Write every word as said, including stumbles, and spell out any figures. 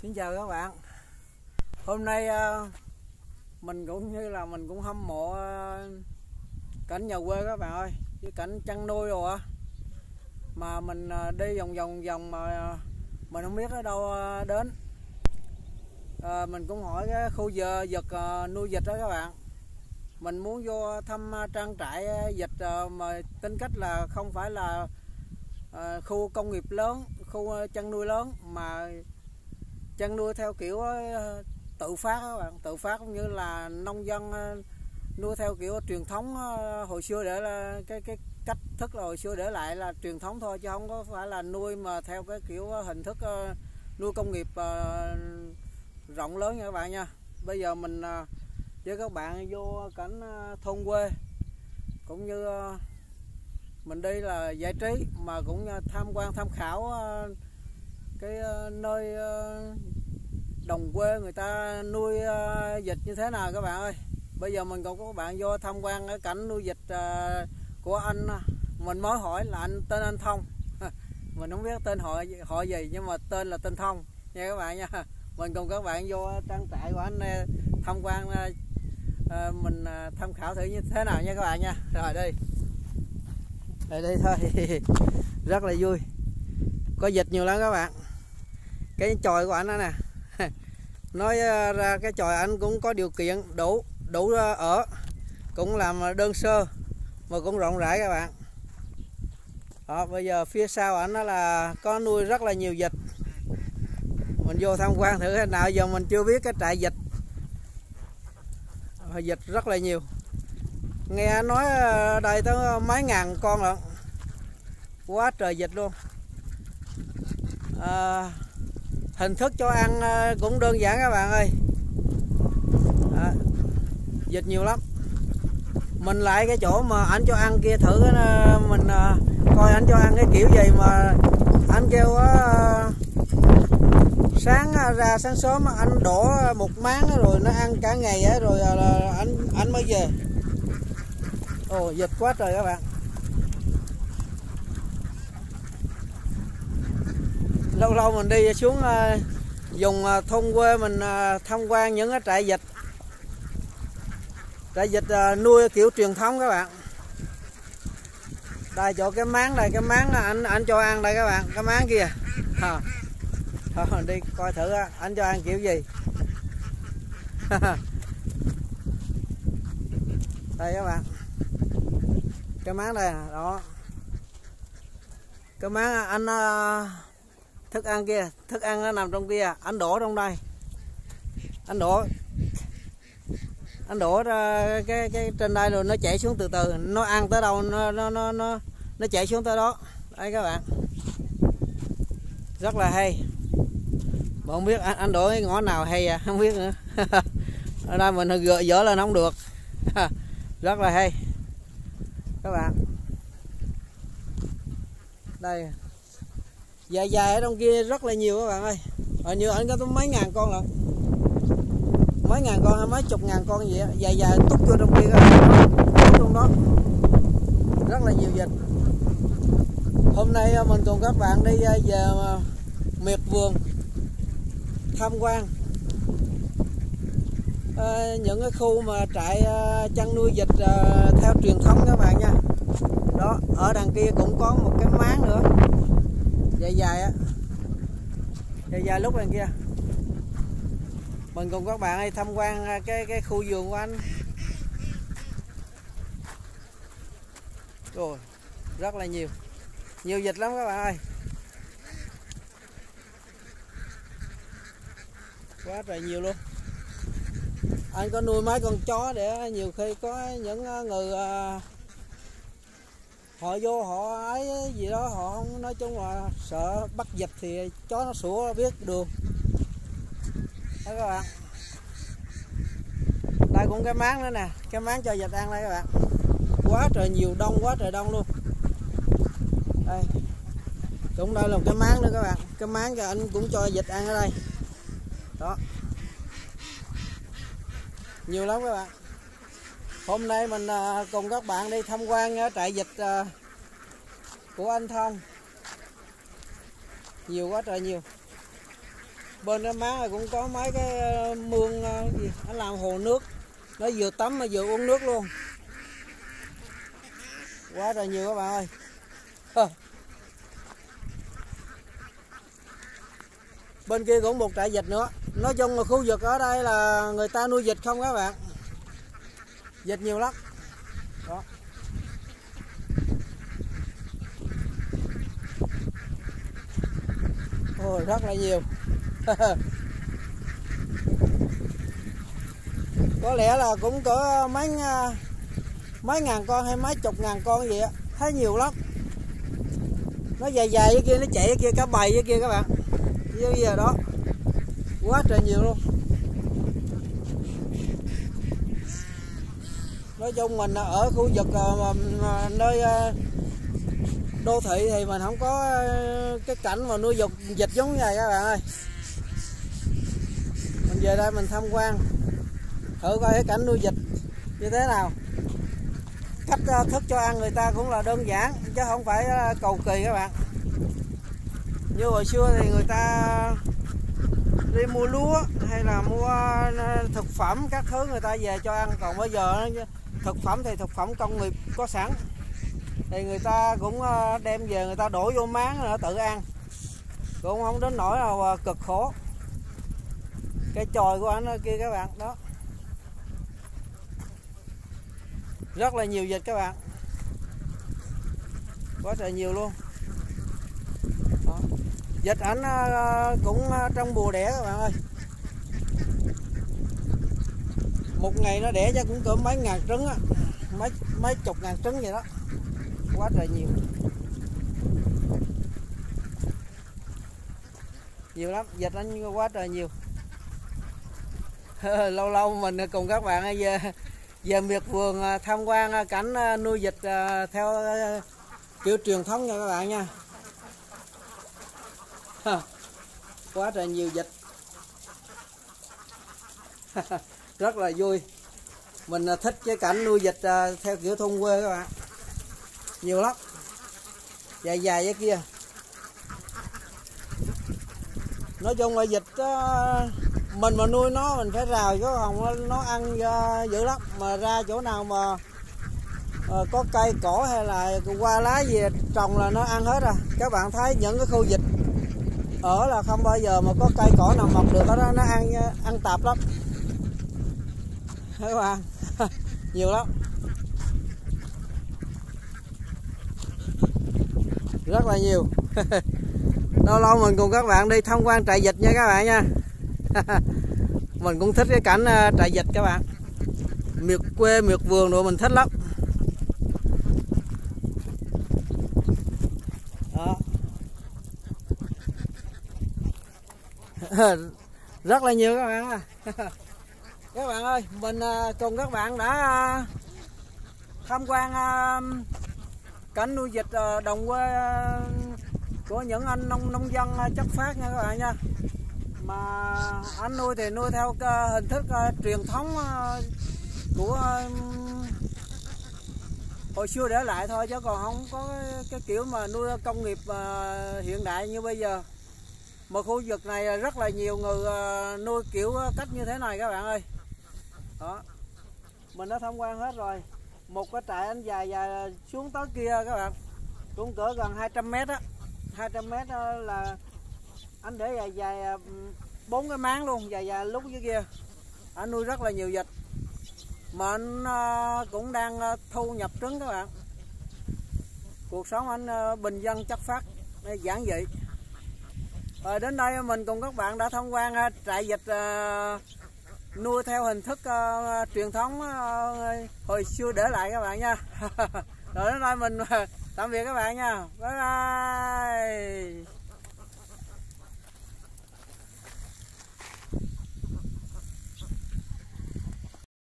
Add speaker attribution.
Speaker 1: Xin chào các bạn. Hôm nay mình cũng như là mình cũng hâm mộ cảnh nhà quê các bạn ơi, với cảnh chăn nuôi rồi á. Mà mình đi vòng vòng vòng mà mình không biết ở đâu đến. À, mình cũng hỏi cái khu giờ vật nuôi vịt đó các bạn. Mình muốn vô thăm trang trại vịt mà tính cách là không phải là khu công nghiệp lớn, khu chăn nuôi lớn, mà chăn nuôi theo kiểu tự phát các bạn, tự phát cũng như là nông dân nuôi theo kiểu truyền thống hồi xưa, để là cái cái cách thức là hồi xưa để lại là truyền thống thôi, chứ không có phải là nuôi mà theo cái kiểu hình thức nuôi công nghiệp rộng lớn nha các bạn nha. Bây giờ mình với các bạn vô cảnh thôn quê, cũng như mình đi là giải trí mà cũng tham quan tham khảo cái nơi đồng quê người ta nuôi vịt như thế nào các bạn ơi. Bây giờ mình còn có các bạn vô tham quan cái cảnh nuôi vịt của anh. Mình mới hỏi là anh tên anh Thông. Mình không biết tên họ họ gì nhưng mà tên là tên Thông nha các bạn nha. Mình cùng các bạn vô trang trại của anh tham quan, mình tham khảo thử như thế nào nha các bạn nha. Rồi đi. Đây đây thôi. Rất là vui. Có vịt nhiều lắm các bạn. Cái chòi của anh đó nè. Nói ra cái chòi anh cũng có điều kiện đủ đủ ở, cũng làm đơn sơ mà cũng rộng rãi các bạn. Đó, bây giờ phía sau anh đó là có nuôi rất là nhiều vịt. Mình vô tham quan thử thế nào, giờ mình chưa biết cái trại vịt. Vịt rất là nhiều. Nghe nói đây tới mấy ngàn con lận. Quá trời vịt luôn. À, hình thức cho ăn cũng đơn giản các bạn ơi. À, vịt nhiều lắm. Mình lại cái chỗ mà anh cho ăn kia thử, mình coi anh cho ăn cái kiểu gì mà anh kêu uh, sáng ra sáng sớm anh đổ một máng rồi nó ăn cả ngày á, rồi là anh anh mới về. Ồ, vịt quá trời các bạn. Lâu lâu mình đi xuống uh, vùng uh, thôn quê mình uh, tham quan những cái trại vịt. Trại vịt uh, nuôi kiểu truyền thống các bạn. Đây chỗ cái máng đây, cái máng anh anh cho ăn đây các bạn, cái máng kia. À. Thôi mình đi coi thử anh cho ăn kiểu gì. Đây các bạn. Cái máng đây đó. Cái máng anh uh, thức ăn kia, thức ăn nó nằm trong kia, anh đổ trong đây. Anh đổ anh đổ ra cái cái trên đây rồi nó chảy xuống từ từ, nó ăn tới đâu nó nó nó nó nó chảy xuống tới đó. Đấy các bạn. Rất là hay. Mà không biết anh, anh đổ cái ngõ nào hay à, không biết nữa. Ở đây mình gỡ dỡ lên không được. Rất là hay. Các bạn. Đây. Dài dài ở trong kia rất là nhiều các bạn ơi. Hình như anh có tới mấy ngàn con lận. Mấy ngàn con hay mấy chục ngàn con gì á, dài dài túc vô trong kia các bạn. Túc trong đó. Rất là nhiều vịt. Hôm nay mình cùng các bạn đi về miệt vườn tham quan à, những cái khu mà trại chăn nuôi vịt à, theo truyền thống các bạn nha. Đó, ở đằng kia cũng có một cái máng nữa. Dài dài á. Dài dài lúc đằng kia. Mình cùng các bạn đi tham quan cái cái khu vườn của anh. Rồi, rất là nhiều. Nhiều vịt lắm các bạn ơi. Quá trời nhiều luôn. Anh có nuôi mấy con chó để nhiều khi có những người họ vô họ ấy gì đó, họ không, nói chung là sợ bắt vịt thì chó nó sủa biết đường. Đó các bạn. Đây cũng cái máng nữa nè, cái máng cho vịt ăn đây các bạn. Quá trời nhiều, đông quá trời đông luôn. Đây. Cũng đây là một cái máng nữa các bạn. Cái máng cho anh cũng cho vịt ăn ở đây. Đó. Nhiều lắm các bạn. Hôm nay mình cùng các bạn đi tham quan trại vịt của anh Thông. Nhiều quá trời nhiều. Bên cái máng này cũng có mấy cái mương gì nó làm hồ nước, nó vừa tắm mà vừa uống nước luôn, quá trời nhiều các bạn ơi. Bên kia cũng một trại vịt nữa. Nói chung là khu vực ở đây là người ta nuôi vịt không các bạn, vịt nhiều lắm đó. Ôi, rất là nhiều. Có lẽ là cũng cỡ mấy mấy ngàn con hay mấy chục ngàn con vậy á, thấy nhiều lắm. Nó dài dài với kia, nó chạy với kia, cả bầy với kia các bạn, như giờ đó quá trời nhiều luôn. Nói chung mình ở khu vực nơi đô thị thì mình không có cái cảnh mà nuôi dục vịt giống như này các bạn ơi. Mình về đây mình tham quan thử coi cái cảnh nuôi vịt như thế nào. Cách thức cho ăn người ta cũng là đơn giản chứ không phải cầu kỳ các bạn. Như hồi xưa thì người ta đi mua lúa hay là mua thực phẩm các thứ người ta về cho ăn, còn bây giờ thực phẩm thì thực phẩm công nghiệp có sẵn thì người ta cũng đem về người ta đổ vô máng rồi tự ăn, cũng không đến nỗi nào cực khổ. Cái chòi của anh kia các bạn đó, rất là nhiều vịt các bạn, quá trời nhiều luôn đó. Vịt ảnh cũng trong bùa đẻ các bạn ơi, một ngày nó đẻ chắc cũng cỡ mấy ngàn trứng á, mấy mấy chục ngàn trứng vậy đó, quá trời nhiều, nhiều lắm, vịt anh quá trời nhiều. Lâu lâu mình cùng các bạn về về miệt vườn tham quan cảnh nuôi vịt theo kiểu truyền thống nha các bạn nha. Quá trời nhiều vịt. Rất là vui. Mình thích cái cảnh nuôi vịt theo kiểu thôn quê các bạn, nhiều lắm, dài dài với kia. Nói chung là vịt mình mà nuôi nó mình phải rào chứ không nó ăn dữ lắm. Mà ra chỗ nào mà có cây cỏ hay là hoa lá gì trồng là nó ăn hết à. Các bạn thấy những cái khu vịt ở là không bao giờ mà có cây cỏ nào mọc được, đó nó ăn ăn tạp lắm các bạn. Nhiều lắm, rất là nhiều. Lâu lâu mình cùng các bạn đi tham quan trại vịt nha các bạn nha. Mình cũng thích cái cảnh trại vịt các bạn, miệt quê miệt vườn rồi mình thích lắm đó. Rất là nhiều các bạn. Các bạn ơi, mình cùng các bạn đã tham quan cảnh nuôi vịt đồng quê của những anh nông nông dân chất phác nha các bạn nha. Mà anh nuôi thì nuôi theo hình thức truyền thống của hồi xưa để lại thôi, chứ còn không có cái kiểu mà nuôi công nghiệp hiện đại như bây giờ. Mà khu vực này rất là nhiều người nuôi kiểu cách như thế này các bạn ơi đó. Mình đã tham quan hết rồi. Một cái trại anh dài dài xuống tới kia các bạn, cũng cỡ gần hai trăm mét á, hai trăm mét là anh để dài dài bốn cái máng luôn, dài dài lúc dưới kia. Anh nuôi rất là nhiều vịt mà anh cũng đang thu nhập trứng các bạn. Cuộc sống anh bình dân chất phác, giản dị. Rồi đến đây mình cùng các bạn đã tham quan trại vịt nuôi theo hình thức uh, truyền thống uh, hồi xưa để lại các bạn nha. Rồi đến đây mình tạm biệt các bạn nha. Bye bye.